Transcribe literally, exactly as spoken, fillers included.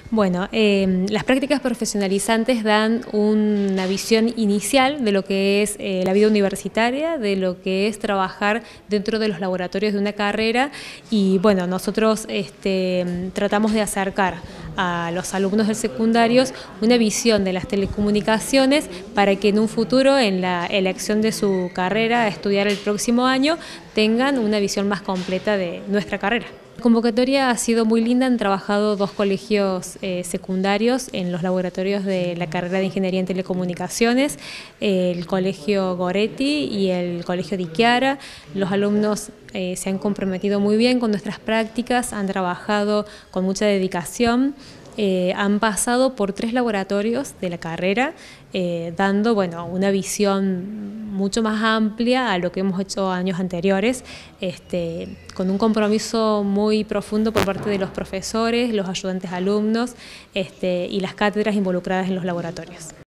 Bueno, eh, las prácticas profesionalizantes dan una visión inicial de lo que es eh, la vida universitaria, de lo que es trabajar dentro de los laboratorios de una carrera y bueno, nosotros este, tratamos de acercar a los alumnos del secundarios una visión de las telecomunicaciones para que en un futuro, en la elección de su carrera a estudiar el próximo año, tengan una visión más completa de nuestra carrera. La convocatoria ha sido muy linda, han trabajado dos colegios eh, secundarios en los laboratorios de la carrera de Ingeniería en Telecomunicaciones, eh, el Colegio Goretti y el Colegio Di Chiara. Los alumnos eh, se han comprometido muy bien con nuestras prácticas, han trabajado con mucha dedicación. Eh, han pasado por tres laboratorios de la carrera, eh, dando bueno, una visión mucho más amplia a lo que hemos hecho años anteriores, este, con un compromiso muy profundo por parte de los profesores, los ayudantes alumnos este, y las cátedras involucradas en los laboratorios.